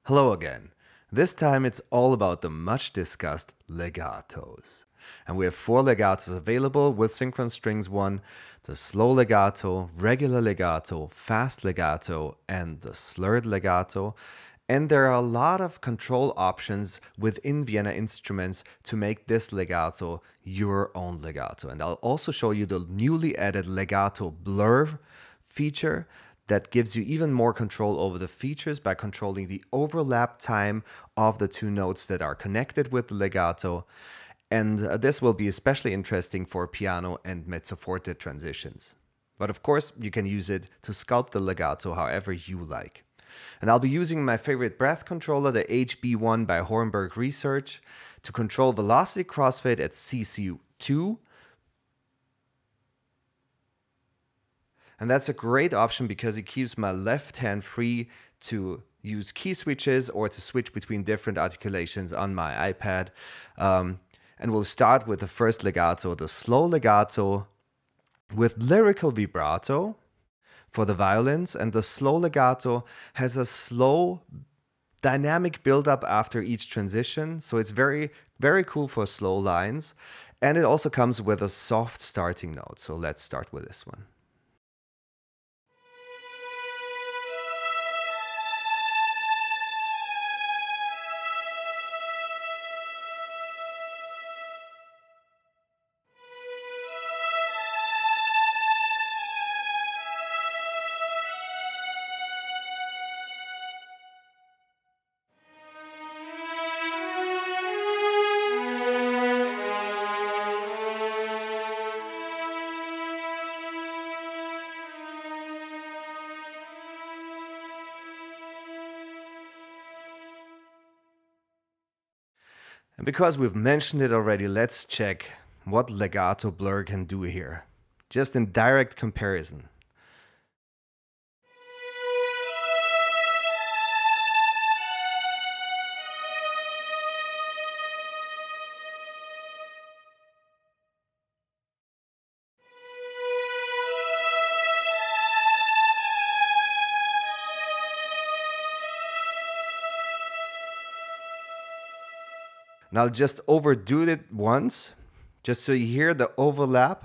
Hello again. This time it's all about the much discussed legatos. And we have 4 legatos available with Synchron Strings I, the slow legato, regular legato, fast legato, and the slurred legato. And there are a lot of control options within Vienna instruments to make this legato your own legato. And I'll also show you the newly added Legato Blur feature that gives you even more control over the features by controlling the overlap time of the 2 notes that are connected with the legato. And this will be especially interesting for piano and mezzo forte transitions. But of course, you can use it to sculpt the legato however you like. And I'll be using my favorite breath controller, the HB1 by Hornberg Research, to control velocity crossfade at CC2. And that's a great option because it keeps my left hand free to use key switches or to switch between different articulations on my iPad. And we'll start with the first legato, the slow legato with lyrical vibrato for the violins. And the slow legato has a slow dynamic build-up after each transition. So it's very, very cool for slow lines. And it also comes with a soft starting note. So let's start with this one. And because we've mentioned it already, let's check what Legato Blur can do here, just in direct comparison. And I'll just overdo it once, just so you hear the overlap.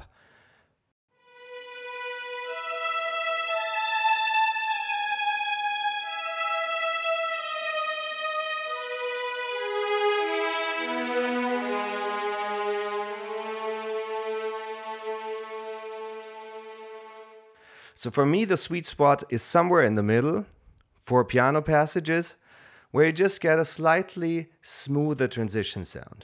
So for me, the sweet spot is somewhere in the middle for piano passages, where you just get a slightly smoother transition sound.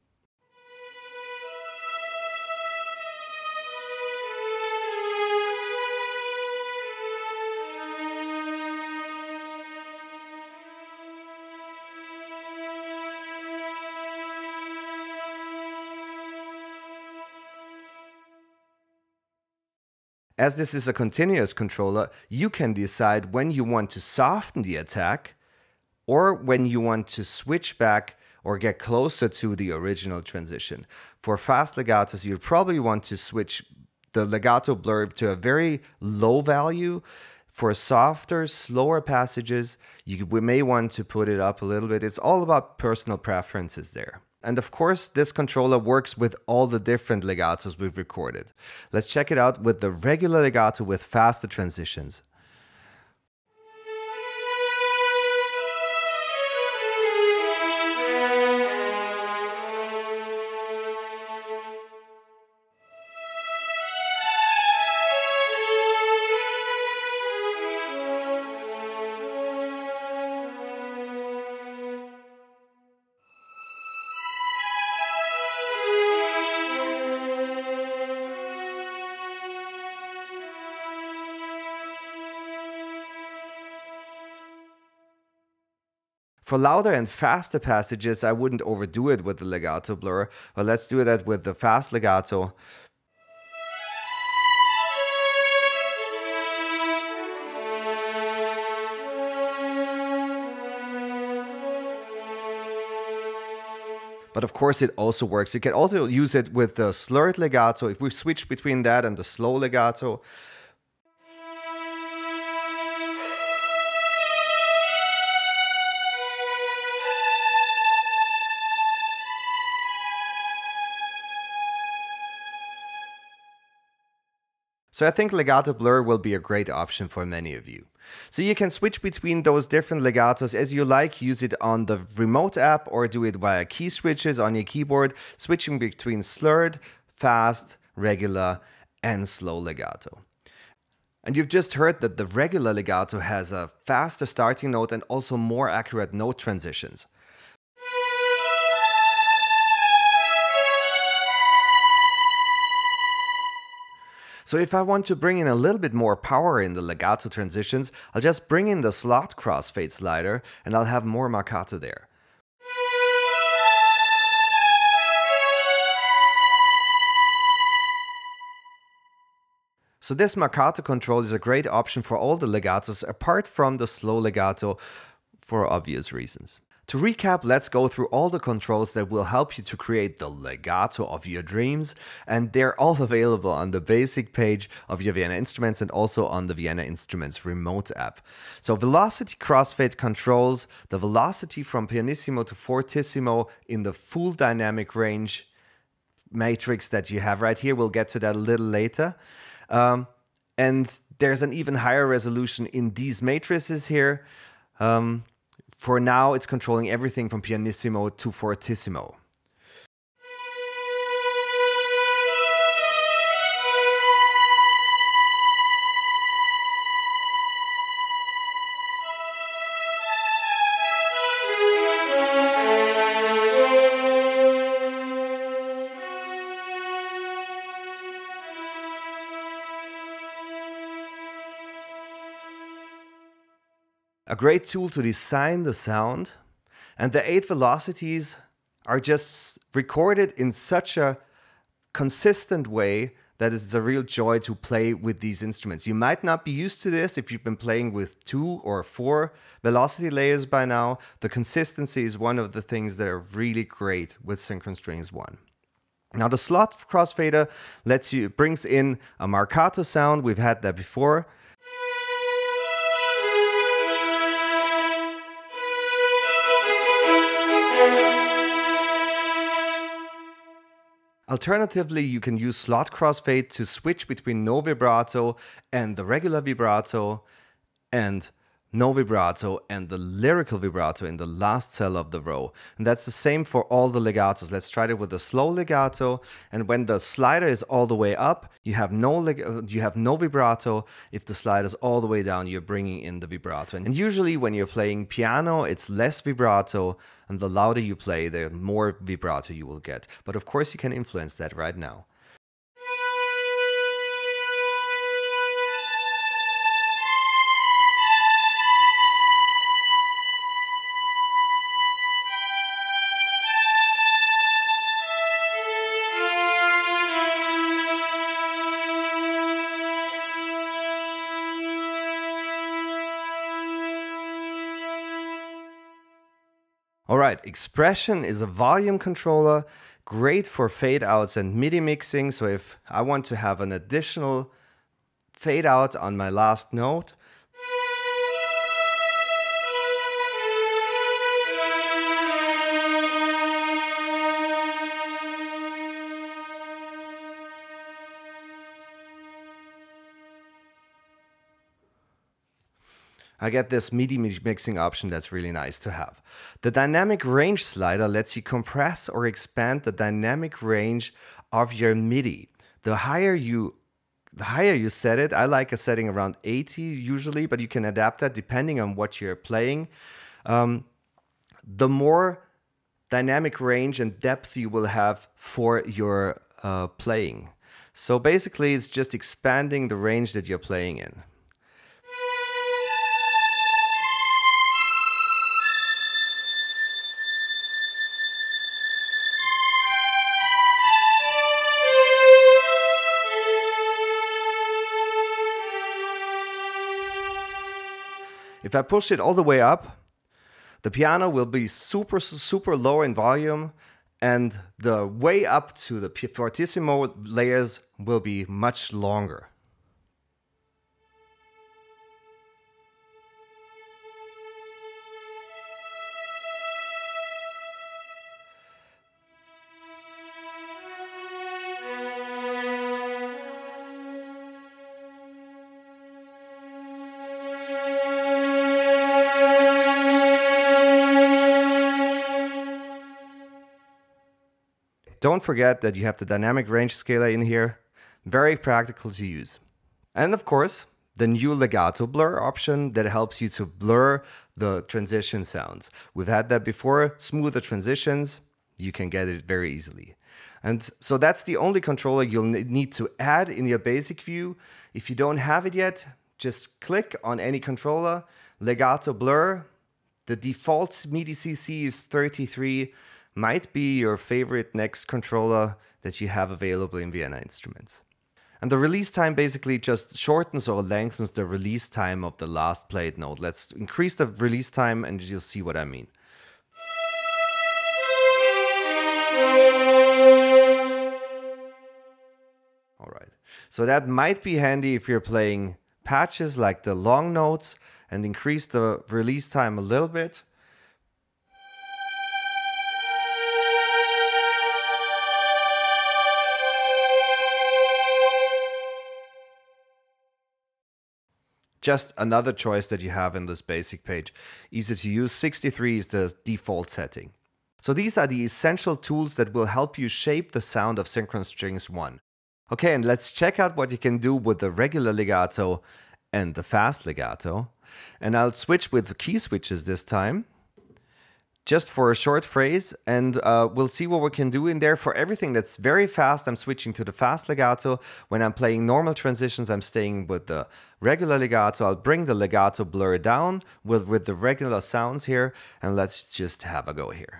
As this is a continuous controller, you can decide when you want to soften the attack or when you want to switch back or get closer to the original transition. For fast legatos, you'd probably want to switch the legato blur to a very low value. For softer, slower passages, we may want to put it up a little bit. It's all about personal preferences there. And of course, this controller works with all the different legatos we've recorded. Let's check it out with the regular legato with faster transitions. For louder and faster passages, I wouldn't overdo it with the legato blur, but let's do that with the fast legato. But of course it also works. You can also use it with the slurred legato. If we switch between that and the slow legato, So I think Legato Blur will be a great option for many of you. So you can switch between those different legatos as you like, use it on the remote app or do it via key switches on your keyboard, switching between slurred, fast, regular, and slow legato. And you've just heard that the regular legato has a faster starting note and also more accurate note transitions. So if I want to bring in a little bit more power in the legato transitions, I'll just bring in the slot crossfade slider and I'll have more Marcato there. So this Marcato control is a great option for all the legatos apart from the slow legato for obvious reasons. To recap, let's go through all the controls that will help you to create the legato of your dreams, and they're all available on the basic page of your Vienna Instruments and also on the Vienna Instruments remote app. So velocity crossfade controls the velocity from pianissimo to fortissimo in the full dynamic range matrix that you have right here. We'll get to that a little later. And there's an even higher resolution in these matrices here. For now, it's controlling everything from pianissimo to fortissimo. A great tool to design the sound, and the 8 velocities are just recorded in such a consistent way that it's a real joy to play with these instruments. You might not be used to this if you've been playing with 2 or 4 velocity layers by now. The consistency is one of the things that are really great with Synchron Strings I. Now the slot crossfader brings in a Marcato sound. We've had that before. Alternatively, you can use slot crossfade to switch between no vibrato and the regular vibrato, and no vibrato and the lyrical vibrato in the last cell of the row. And that's the same for all the legatos. Let's try it with the slow legato. And when the slider is all the way up, you have no vibrato. If the slider is all the way down, you're bringing in the vibrato. And usually when you're playing piano, it's less vibrato, and the louder you play, the more vibrato you will get. But of course, you can influence that right now. Alright, Expression is a volume controller, great for fade outs and MIDI mixing. So if I want to have an additional fade out on my last note, I get this MIDI mixing option that's really nice to have. The dynamic range slider lets you compress or expand the dynamic range of your MIDI. The higher you set it, I like a setting around 80 usually, but you can adapt that depending on what you're playing. The more dynamic range and depth you will have for your playing. So basically it's just expanding the range that you're playing in. If I push it all the way up, the piano will be super low in volume, and the way up to the fortissimo layers will be much longer. Don't forget that you have the dynamic range scaler in here. Very practical to use. And of course, the new Legato Blur option that helps you to blur the transition sounds. We've had that before, smoother transitions, you can get it very easily. And so that's the only controller you'll need to add in your basic view. If you don't have it yet, just click on any controller, Legato Blur. The default MIDI CC is 33, might be your favorite next controller that you have available in Vienna Instruments. And the release time basically just shortens or lengthens the release time of the last played note. Let's increase the release time and you'll see what I mean. All right, so that might be handy if you're playing patches like the long notes, and increase the release time a little bit. Just another choice that you have in this basic page. Easy to use, 63 is the default setting. So these are the essential tools that will help you shape the sound of Synchron Strings I. Okay, and let's check out what you can do with the regular legato and the fast legato. And I'll switch with the key switches this time, just for a short phrase, and we'll see what we can do in there. For everything that's very fast, I'm switching to the fast legato. When I'm playing normal transitions, I'm staying with the regular legato. I'll bring the legato blur down with the regular sounds here, and let's just have a go here.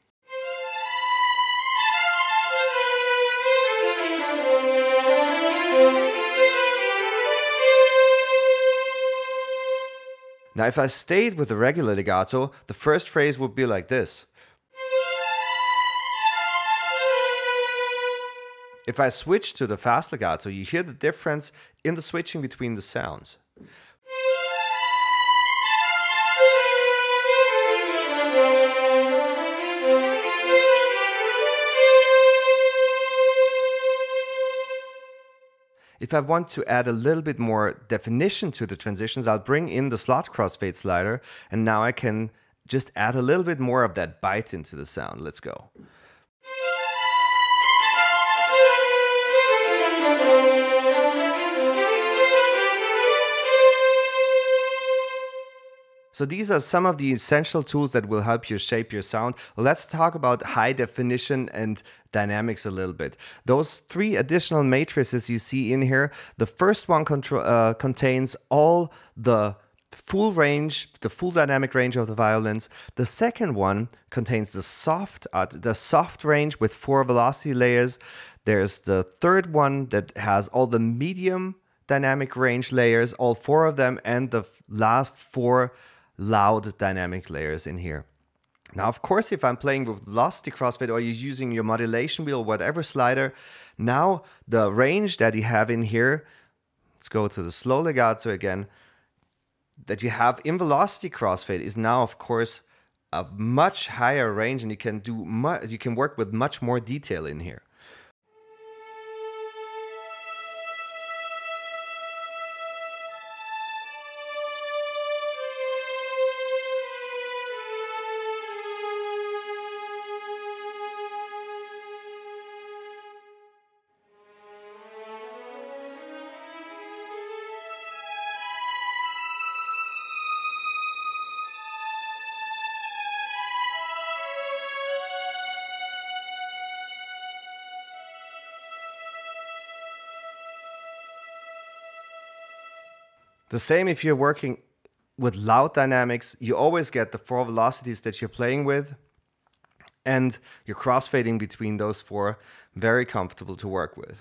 Now, if I stayed with the regular legato, the first phrase would be like this. If I switch to the fast legato, you hear the difference in the switching between the sounds. If I want to add a little bit more definition to the transitions, I'll bring in the slot crossfade slider, and now I can just add a little bit more of that bite into the sound. Let's go. So these are some of the essential tools that will help you shape your sound. Let's talk about high definition and dynamics a little bit. Those three additional matrices you see in here, the first one contains all the full range, the full dynamic range of the violins. The second one contains the soft range with 4 velocity layers. There's the third one that has all the medium dynamic range layers, all 4 of them, and the last 4 loud dynamic layers in here. Now, of course, if I'm playing with velocity crossfade or you're using your modulation wheel, whatever slider, now the range that you have in here, let's go to the slow legato again, that you have in velocity crossfade is now, of course, a much higher range, and you can work with much more detail in here. The same if you're working with loud dynamics, you always get the 4 velocities that you're playing with, and you're crossfading between those 4, very comfortable to work with.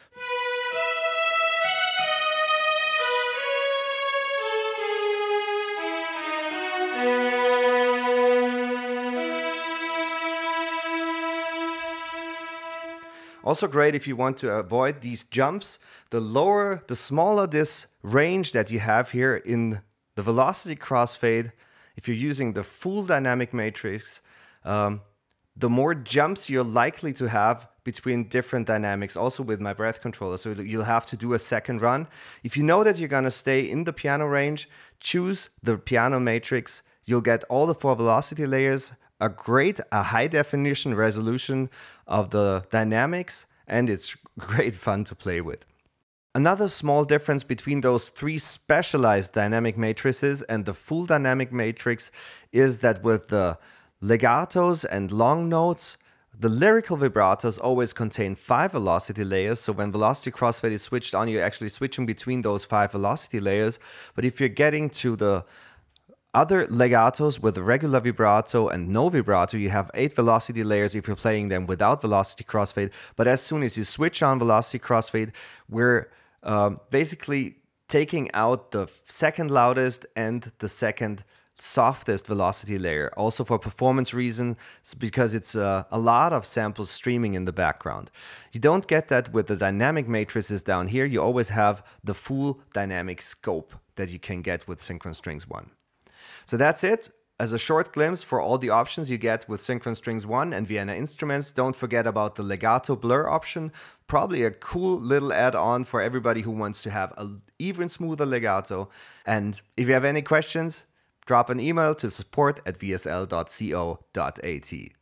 Also great if you want to avoid these jumps. The smaller this range that you have here in the velocity crossfade, if you're using the full dynamic matrix, the more jumps you're likely to have between different dynamics, also with my breath controller. So you'll have to do a second run. If you know that you're going to stay in the piano range, choose the piano matrix. You'll get all the 4 velocity layers a high definition resolution of the dynamics, and it's great fun to play with. Another small difference between those three specialized dynamic matrices and the full dynamic matrix is that with the legatos and long notes, the lyrical vibratos always contain 5 velocity layers, so when velocity crossfade is switched on, you're actually switching between those 5 velocity layers. But if you're getting to the other legatos with regular vibrato and no vibrato, you have 8 velocity layers if you're playing them without velocity crossfade. But as soon as you switch on velocity crossfade, we're basically taking out the second loudest and the second softest velocity layer, also for performance reasons, because it's a lot of samples streaming in the background. You don't get that with the dynamic matrices down here. You always have the full dynamic scope that you can get with Synchron Strings I. So that's it. As a short glimpse for all the options you get with Synchron Strings I and Vienna Instruments, don't forget about the Legato Blur option. Probably a cool little add-on for everybody who wants to have an even smoother legato. And if you have any questions, drop an email to support@vsl.co.at.